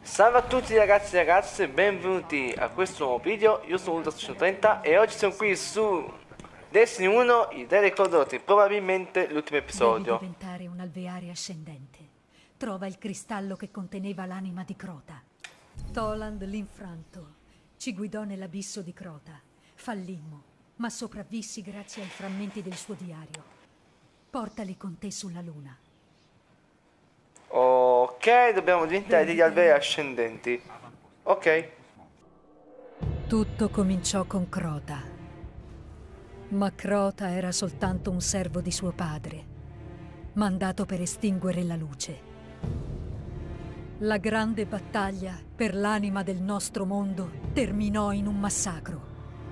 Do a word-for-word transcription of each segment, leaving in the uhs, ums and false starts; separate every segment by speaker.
Speaker 1: Salve a tutti ragazzi e ragazze, benvenuti a questo nuovo video. Io sono Ultra centotrenta e oggi siamo qui su Destiny uno, i Dei Ricordotti, probabilmente l'ultimo episodio.
Speaker 2: Devi diventare un alveare ascendente. Trova il cristallo che conteneva l'anima di Crota. Toland l'infranto ci guidò nell'abisso di Crota. Fallimmo, ma sopravvissi grazie ai frammenti del suo diario. Portali con te sulla luna.
Speaker 1: Ok, dobbiamo diventare degli alveari ascendenti. Ok.
Speaker 2: Tutto cominciò con Crota. Ma Crota era soltanto un servo di suo padre, mandato per estinguere la luce. La grande battaglia per l'anima del nostro mondo terminò in un massacro.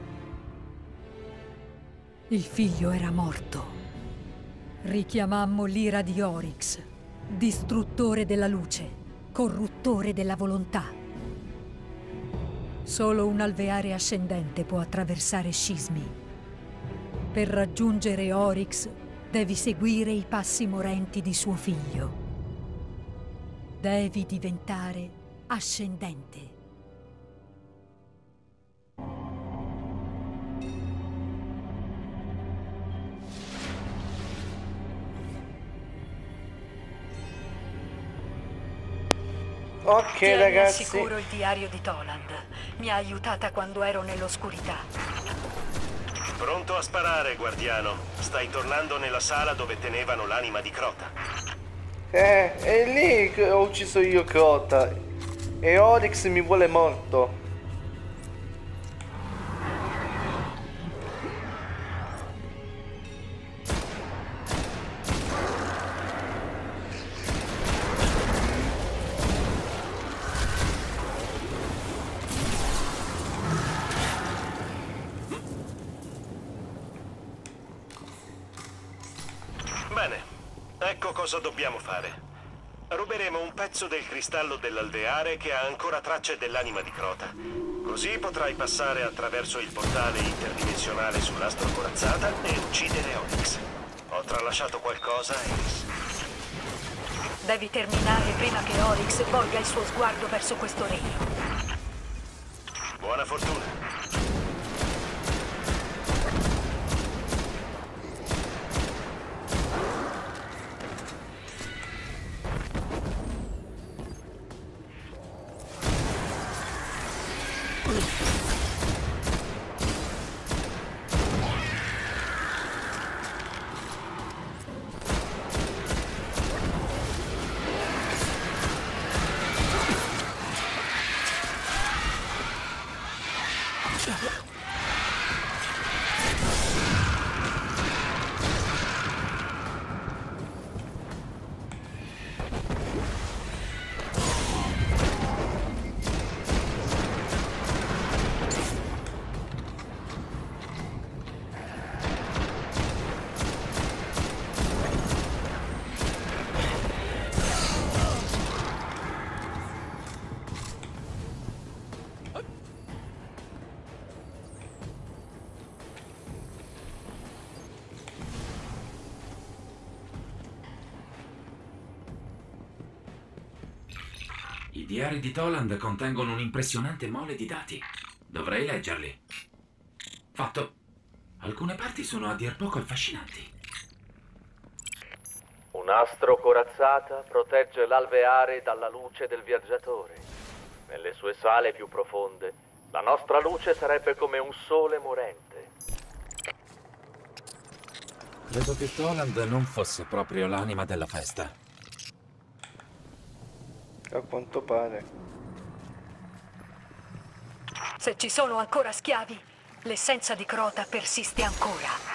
Speaker 2: Il figlio era morto. Richiamammo l'ira di Oryx, distruttore della luce, corruttore della volontà. Solo un alveare ascendente può attraversare scismi. Per raggiungere Oryx devi seguire i passi morenti di suo figlio. Devi diventare ascendente.
Speaker 1: Ok
Speaker 2: Tieni
Speaker 1: ragazzi.
Speaker 2: al sicuro il diario di Toland. Mi ha aiutata quando ero nell'oscurità.
Speaker 3: Pronto a sparare, guardiano. Stai tornando nella sala dove tenevano l'anima di Crota.
Speaker 1: Eh, è lì che ho ucciso io Crota. E Oryx mi vuole morto.
Speaker 3: Bene, ecco cosa dobbiamo fare. Ruberemo un pezzo del cristallo dell'alveare che ha ancora tracce dell'anima di Crota. Così potrai passare attraverso il portale interdimensionale sull'astro corazzata e uccidere Oryx. Ho tralasciato qualcosa, Eris?
Speaker 2: Devi terminare prima che Oryx volga il suo sguardo verso questo regno.
Speaker 3: Buona fortuna.
Speaker 4: I diari di Toland contengono un'impressionante mole di dati. Dovrei leggerli. Fatto. Alcune parti sono a dir poco affascinanti.
Speaker 5: Un astro corazzata protegge l'alveare dalla luce del viaggiatore. Nelle sue sale più profonde, la nostra luce sarebbe come un sole morente.
Speaker 4: Credo che Toland non fosse proprio l'anima della festa.
Speaker 1: A quanto pare.
Speaker 2: Se ci sono ancora schiavi, l'essenza di Crota persiste ancora.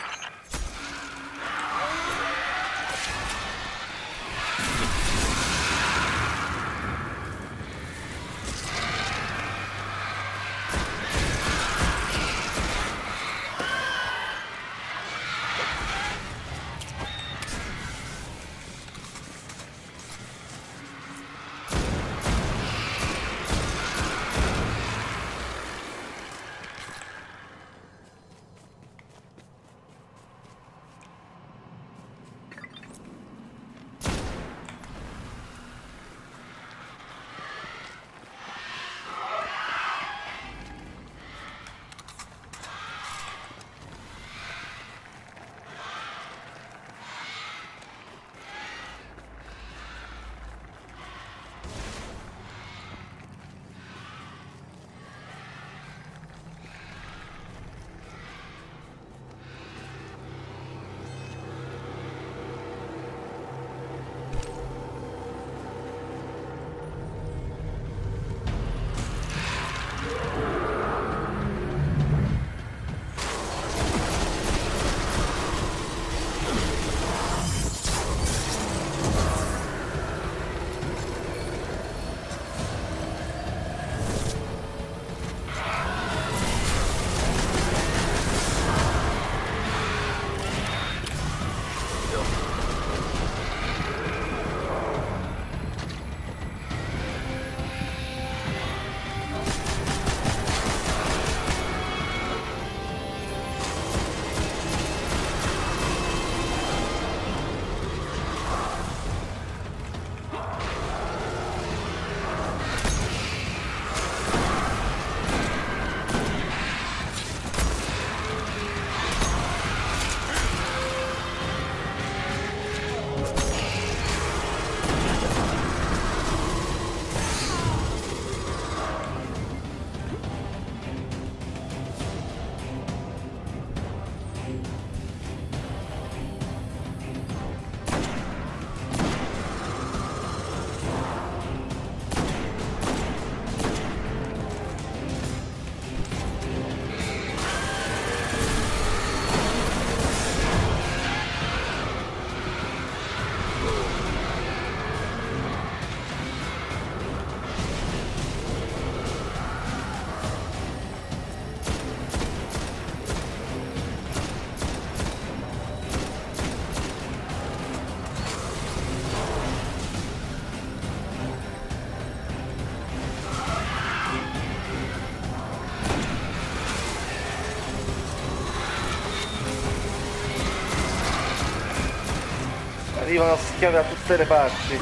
Speaker 1: arrivano schiavi da tutte le parti.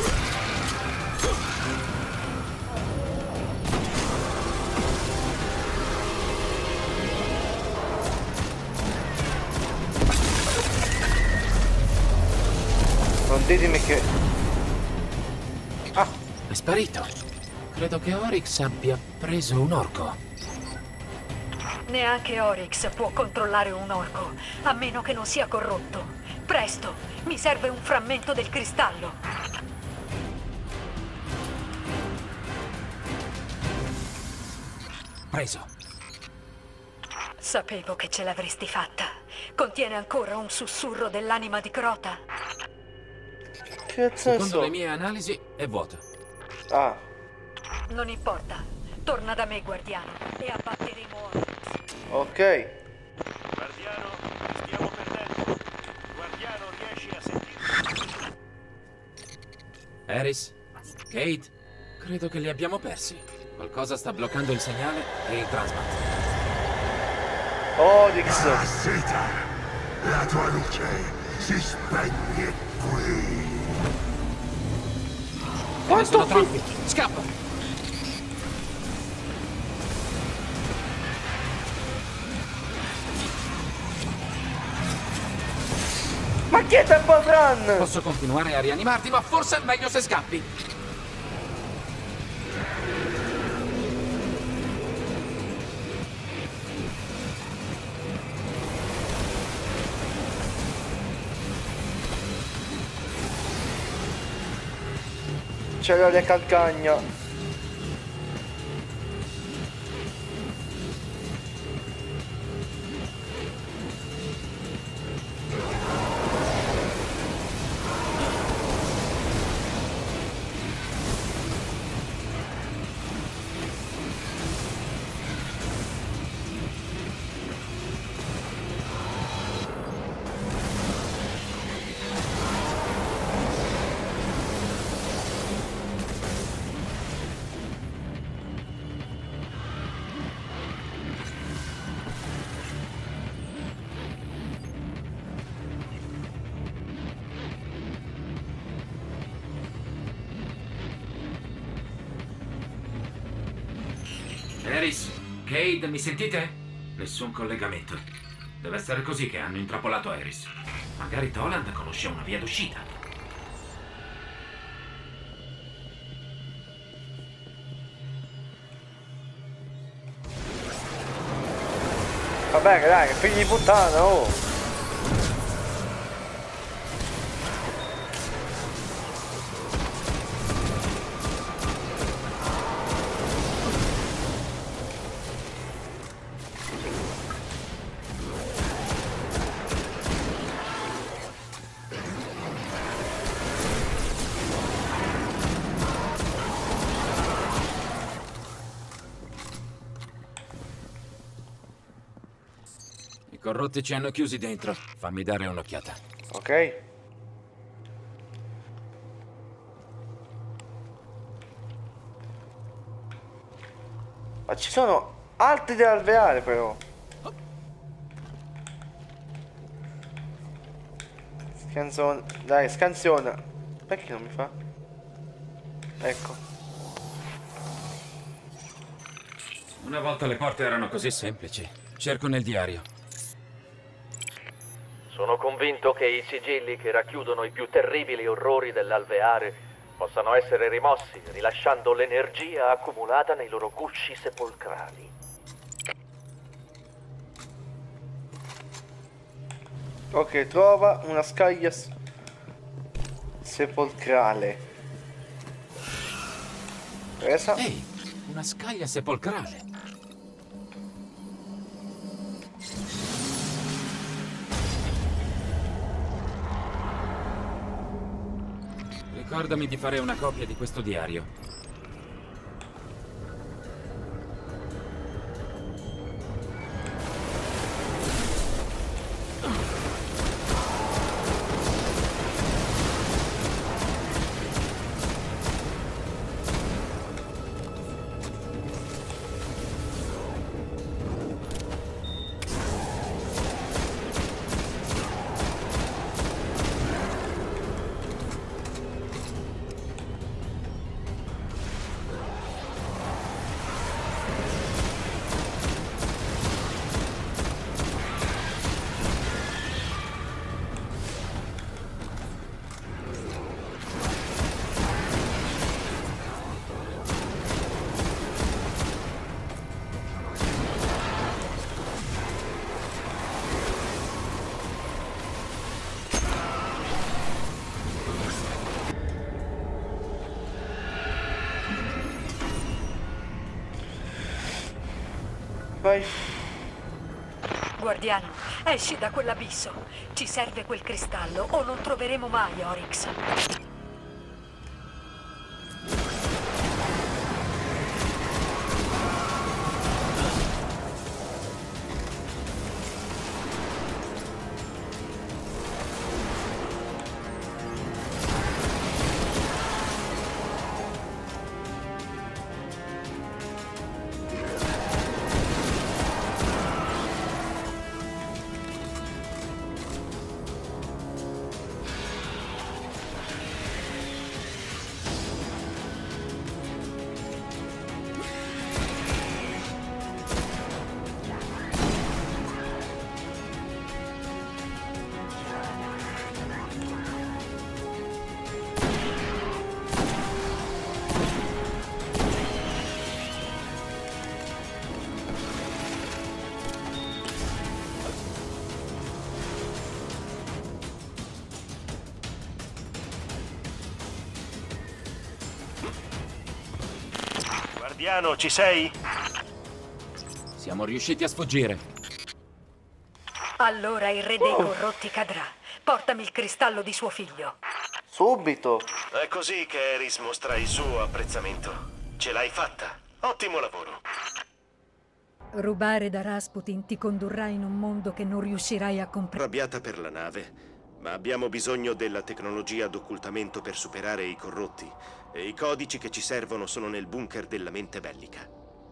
Speaker 1: Non ditemi che...
Speaker 6: Ah, è sparito. Credo che Oryx abbia preso un orco.
Speaker 2: Neanche Oryx può controllare un orco, a meno che non sia corrotto. Presto, mi serve un frammento del cristallo.
Speaker 6: Preso.
Speaker 2: Sapevo che ce l'avresti fatta. Contiene ancora un sussurro dell'anima di Crota.
Speaker 1: Che cazzo ne
Speaker 6: Secondo
Speaker 1: so?
Speaker 6: le mie analisi è vuoto.
Speaker 1: Ah,
Speaker 2: Non importa. Torna da me, guardiano, e abbatteremo Oryx.
Speaker 1: ok.
Speaker 3: Guardiano, ti stiamo perdendo. Guardiano, riesci a sentire?
Speaker 6: Eris, Kate, credo che li abbiamo persi. Qualcosa sta bloccando il segnale e il transmat.
Speaker 1: Oryx.
Speaker 7: Parassita, la tua luce si spegne qui.
Speaker 6: Ce ne sono troppi. Scappa!
Speaker 1: Ma chi è Temple Run?
Speaker 6: Posso continuare a rianimarti, ma forse è meglio se scappi.
Speaker 1: C'era le calcagna.
Speaker 4: Eris, Cade, mi sentite? Nessun collegamento. Deve essere così che hanno intrappolato Eris. Magari Toland conosce una via d'uscita.
Speaker 1: Vabbè, dai, figli di puttana, oh.
Speaker 6: I corrotti ci hanno chiusi dentro. Fammi dare un'occhiata.
Speaker 1: Ok. Ma ci sono altri da alveare però. Scansiona. Dai, scansiona. Perché non mi fa? Ecco.
Speaker 4: Una volta le porte erano così
Speaker 6: Così semplici. Cerco nel diario.
Speaker 5: Sono convinto che i sigilli che racchiudono i più terribili orrori dell'alveare possano essere rimossi, rilasciando l'energia accumulata nei loro gusci sepolcrali.
Speaker 1: Ok, trova una scaglia s- sepolcrale. Presa.
Speaker 6: Ehi, una scaglia sepolcrale. Ricordami di fare una copia di questo diario.
Speaker 1: Vai.
Speaker 2: Guardiano, esci da quell'abisso. Ci serve quel cristallo o non troveremo mai Oryx.
Speaker 3: Guardiano, ci sei?
Speaker 6: Siamo riusciti a sfuggire.
Speaker 2: Allora il re dei corrotti cadrà. Portami il cristallo di suo figlio.
Speaker 1: Subito.
Speaker 3: È così che Eris mostra il suo apprezzamento. Ce l'hai fatta. Ottimo lavoro.
Speaker 2: Rubare da Rasputin ti condurrà in un mondo che non riuscirai a comprendere.
Speaker 3: Arrabbiata per la nave, ma abbiamo bisogno della tecnologia d'occultamento per superare i corrotti. E i codici che ci servono sono nel bunker della mente bellica.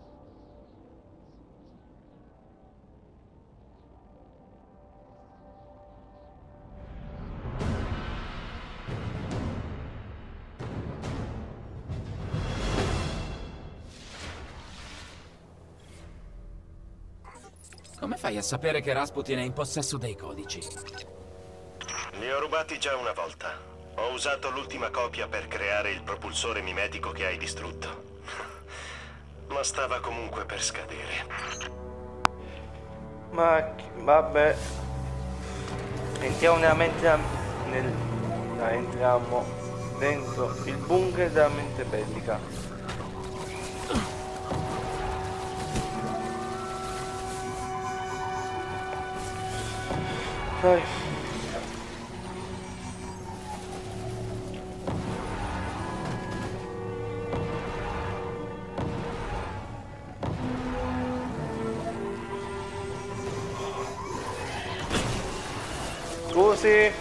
Speaker 6: Come fai a sapere che Rasputin è in possesso dei codici?
Speaker 3: Li ho rubati già una volta. Ho usato l'ultima copia per creare il propulsore mimetico che hai distrutto. Ma stava comunque per scadere.
Speaker 1: Ma vabbè. Entriamo nella mente nel... no, entriamo dentro il bunker della mente bellica. Dai. Scusi.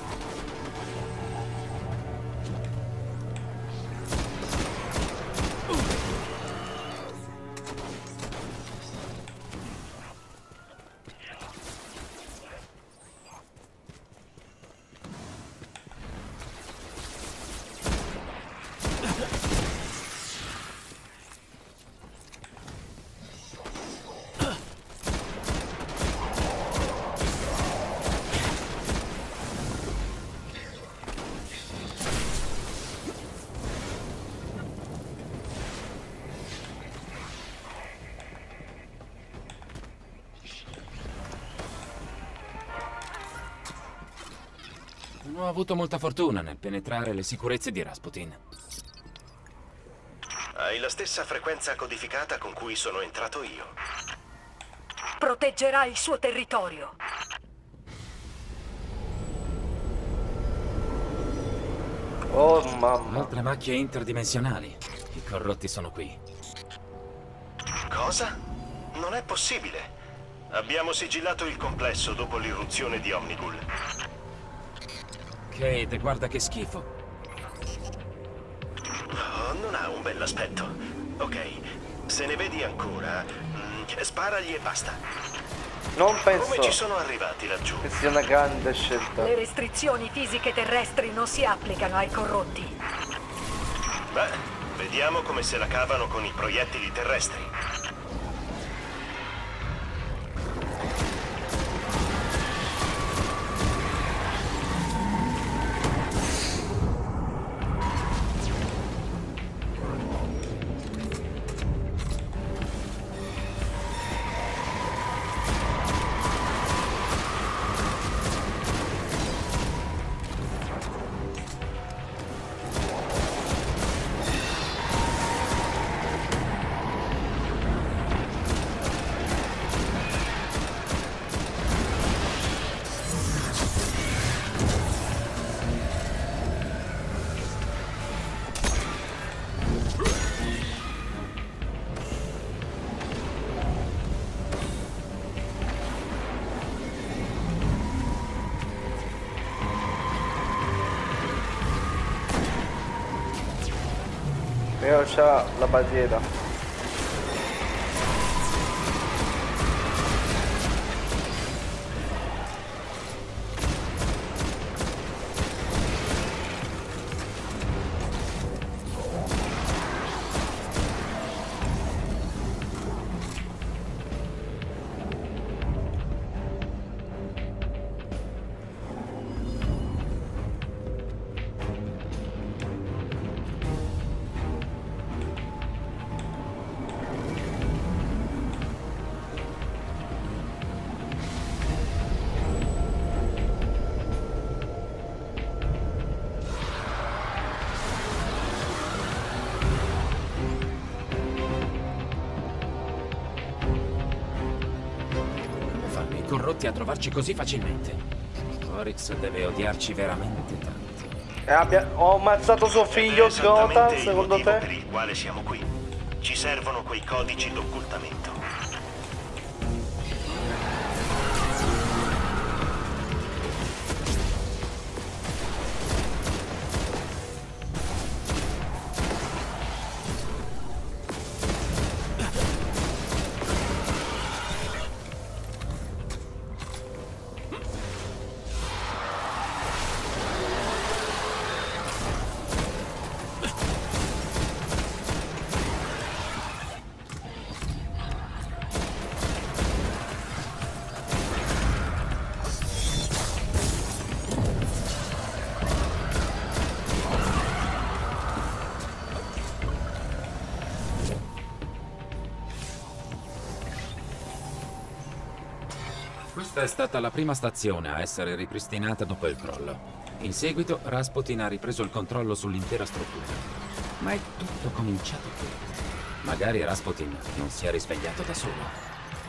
Speaker 6: Non ho avuto molta fortuna nel penetrare le sicurezze di Rasputin.
Speaker 3: Hai la stessa frequenza codificata con cui sono entrato io.
Speaker 2: Proteggerà il suo territorio.
Speaker 1: Oh mamma.
Speaker 6: Altre macchie interdimensionali. I corrotti sono qui.
Speaker 3: Cosa? Non è possibile. Abbiamo sigillato il complesso dopo l'irruzione di Omnigul.
Speaker 6: Cade, guarda che schifo.
Speaker 3: Oh, non ha un bell'aspetto. Ok, se ne vedi ancora, mm, sparagli e basta.
Speaker 1: Non penso
Speaker 3: Come ci sono arrivati laggiù?
Speaker 1: che sia una grande scelta.
Speaker 2: Le restrizioni fisiche terrestri non si applicano ai corrotti.
Speaker 3: Beh, vediamo come se la cavano con i proiettili terrestri.
Speaker 1: c'ha la barriera.
Speaker 6: Corrotti a trovarci così facilmente. Oryx deve odiarci veramente tanto.
Speaker 1: E abbia... Ho ammazzato suo figlio, Crota, secondo te?
Speaker 3: Per il quale siamo qui. Ci servono quei codici d'occultamento.
Speaker 6: Questa è stata la prima stazione a essere ripristinata dopo il crollo. In seguito, Rasputin ha ripreso il controllo sull'intera struttura. Ma è tutto cominciato qui. Magari Rasputin non si è risvegliato da solo.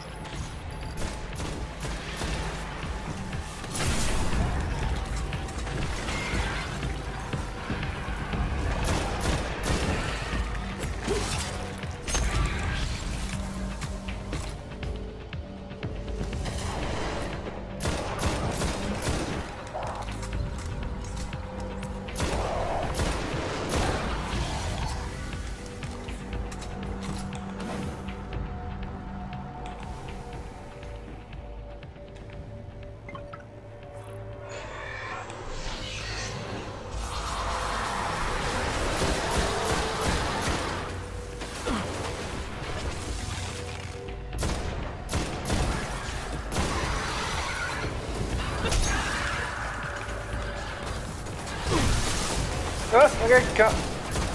Speaker 1: Ah, ma che cazzo!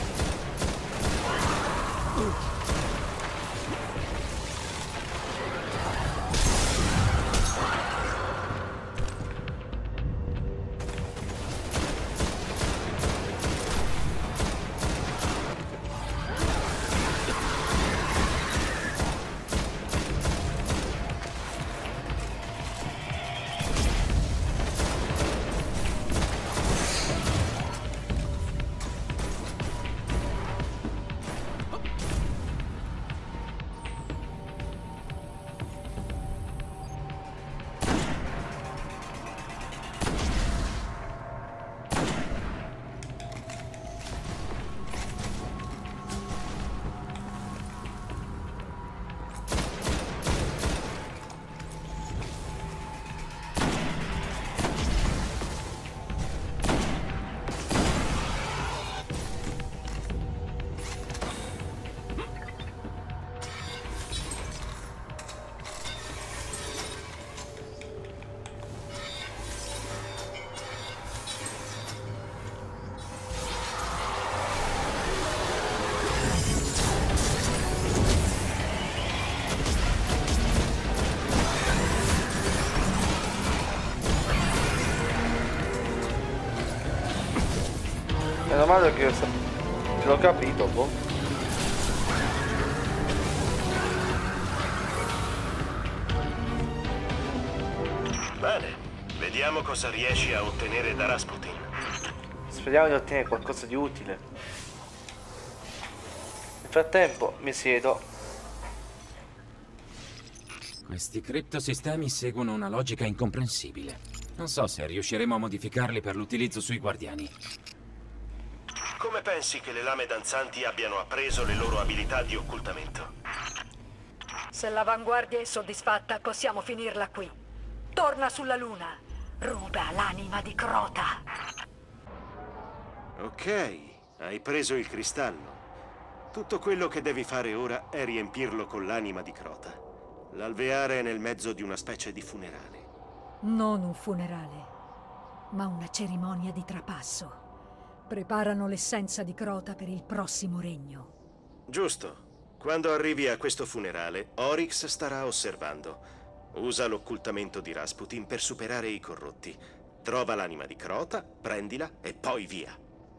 Speaker 1: Meno male che ce l'ho capito, boh.
Speaker 3: Bene, vediamo cosa riesci a ottenere da Rasputin.
Speaker 1: Speriamo di ottenere qualcosa di utile. Nel frattempo mi siedo.
Speaker 6: Questi criptosistemi seguono una logica incomprensibile. Non so se riusciremo a modificarli per l'utilizzo sui guardiani.
Speaker 3: Come pensi che le lame danzanti abbiano appreso le loro abilità di occultamento?
Speaker 2: Se l'avanguardia è soddisfatta, possiamo finirla qui. Torna sulla Luna. Ruba l'anima di Crota.
Speaker 3: Ok, hai preso il cristallo. Tutto quello che devi fare ora è riempirlo con l'anima di Crota. L'alveare è nel mezzo di una specie di funerale.
Speaker 2: Non un funerale, ma una cerimonia di trapasso. Preparano l'essenza di Crota per il prossimo regno.
Speaker 3: Giusto. Quando arrivi a questo funerale, Oryx starà osservando. Usa l'occultamento di Rasputin per superare i corrotti. Trova l'anima di Crota, prendila e poi via.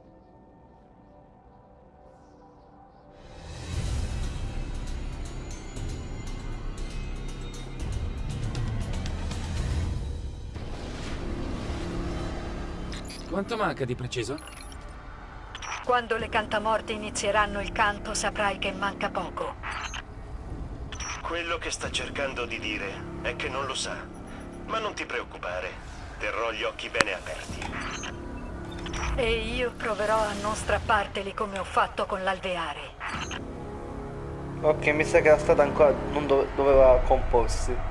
Speaker 6: Quanto manca di preciso?
Speaker 2: Quando le cantamorte inizieranno il canto, saprai che manca poco.
Speaker 3: Quello che sta cercando di dire è che non lo sa. Ma non ti preoccupare, terrò gli occhi bene aperti.
Speaker 2: E io proverò a non strapparteli come ho fatto con l'alveare.
Speaker 1: Ok, mi sa che la strada ancora non dove- doveva comporsi.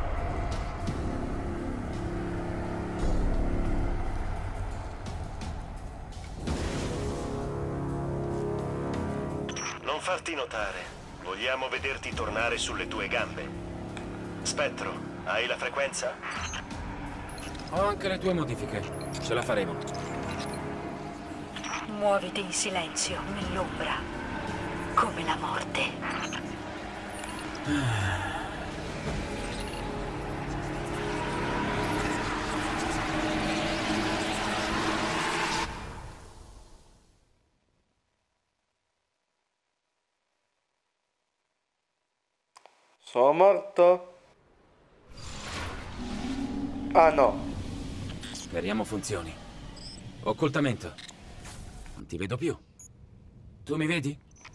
Speaker 3: Non farti notare. Vogliamo vederti tornare sulle tue gambe. Spettro, hai la frequenza?
Speaker 6: Ho anche le tue modifiche. Ce la faremo.
Speaker 2: Muoviti in silenzio, nell'ombra, come la morte.
Speaker 1: Sono morto? Ah no.
Speaker 6: Speriamo funzioni. Occultamento. Non ti vedo più. Tu mi vedi?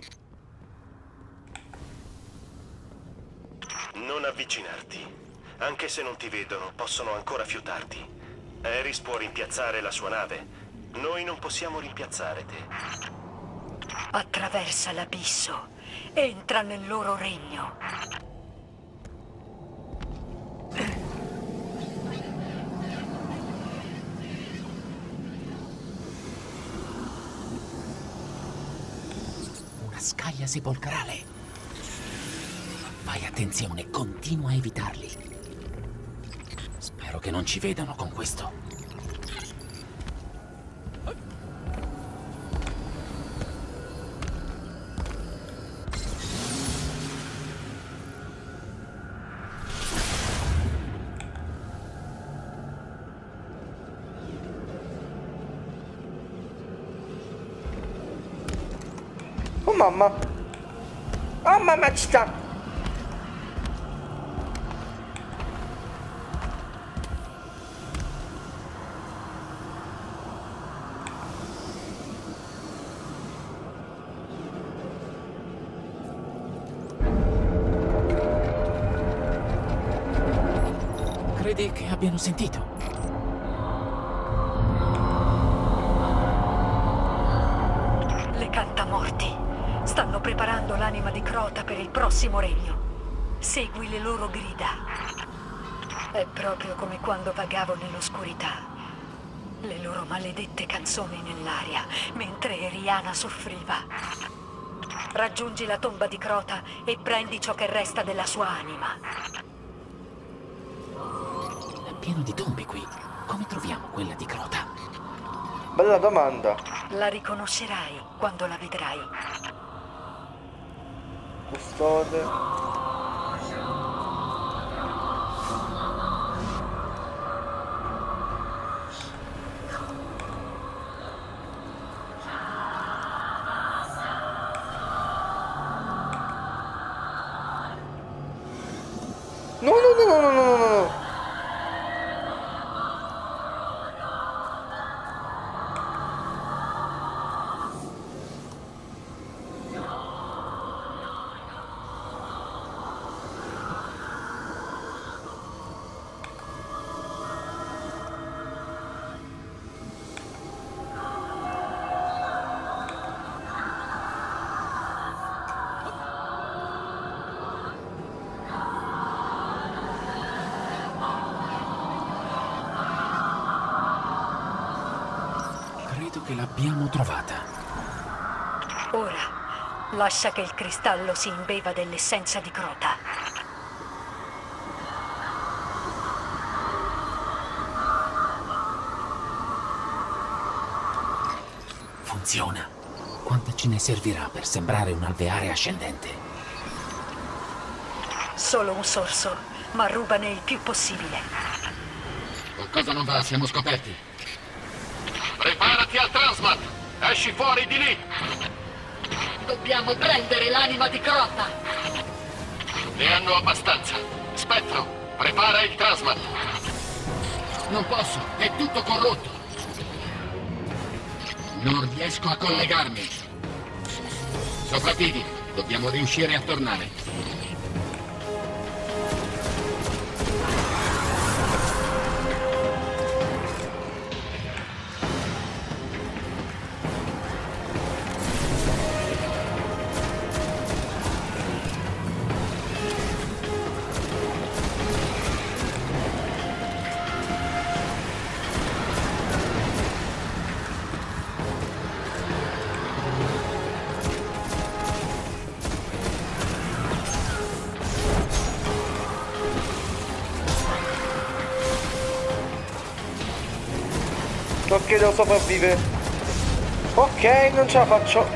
Speaker 3: Non avvicinarti. Anche se non ti vedono, possono ancora fiutarti. Eris può rimpiazzare la sua nave. Noi non possiamo rimpiazzare te.
Speaker 2: Attraversa l'abisso. Entra nel loro regno.
Speaker 6: Una scaglia sepolcrale. Fai attenzione, continua a evitarli. Spero che non ci vedano con questo.
Speaker 1: Oh mamma. Oh mamma ci sta.
Speaker 6: Credi che abbiano sentito?
Speaker 2: Le cantamorti stanno preparando l'anima di Crota per il prossimo regno. Segui le loro grida. È proprio come quando vagavo nell'oscurità. Le loro maledette canzoni nell'aria, mentre Eriana soffriva. Raggiungi la tomba di Crota e prendi ciò che resta della sua anima.
Speaker 6: È pieno di tombe qui. Come troviamo quella di Crota?
Speaker 1: Bella domanda.
Speaker 2: La riconoscerai quando la vedrai.
Speaker 1: Custode. No, no, no, no, no, no, no, no.
Speaker 6: sento che l'abbiamo trovata.
Speaker 2: Ora, lascia che il cristallo si imbeva dell'essenza di Crota.
Speaker 6: Funziona. Quanta ce ne servirà per sembrare un alveare ascendente?
Speaker 2: Solo un sorso, ma rubane il più possibile.
Speaker 6: Qualcosa non va, siamo scoperti.
Speaker 3: Preparati al transmat! Esci fuori di lì!
Speaker 2: Dobbiamo prendere l'anima di Crota!
Speaker 3: Ne hanno abbastanza. Spettro, prepara il transmat.
Speaker 6: Non posso, è tutto corrotto. Non riesco a collegarmi. Sopravvivi, dobbiamo riuscire a tornare.
Speaker 1: Ok, devo sopravvivere. Ok, non ce la faccio.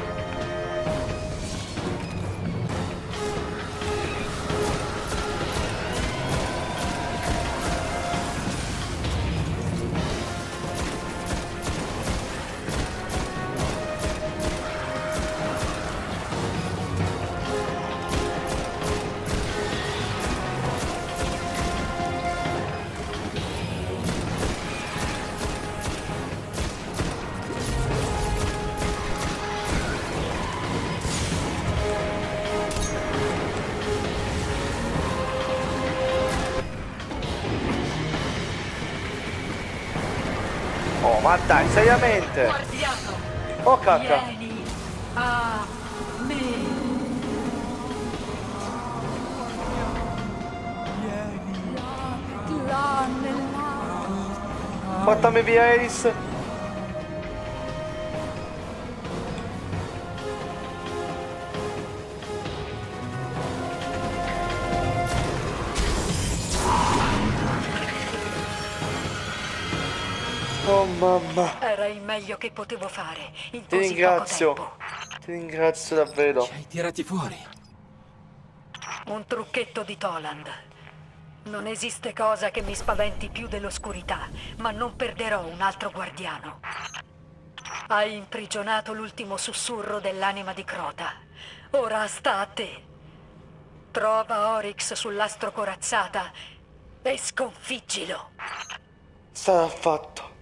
Speaker 1: Oh, ma dai, seriamente?
Speaker 2: Guardiano!
Speaker 1: Oh, cacca.
Speaker 2: Vieni a me! Là nella...
Speaker 1: Portami via, Eris. Oh mamma.
Speaker 2: Era il meglio che potevo fare in
Speaker 1: Ti
Speaker 2: così
Speaker 1: ringrazio.
Speaker 2: poco tempo.
Speaker 1: Ti ringrazio davvero.
Speaker 6: Ci hai tirati fuori.
Speaker 2: Un trucchetto di Toland. Non esiste cosa che mi spaventi più dell'oscurità, ma non perderò un altro guardiano. Hai imprigionato l'ultimo sussurro dell'anima di Crota. Ora sta a te. Trova Oryx sull'astro corazzata e sconfiggilo.
Speaker 1: Sarà fatto.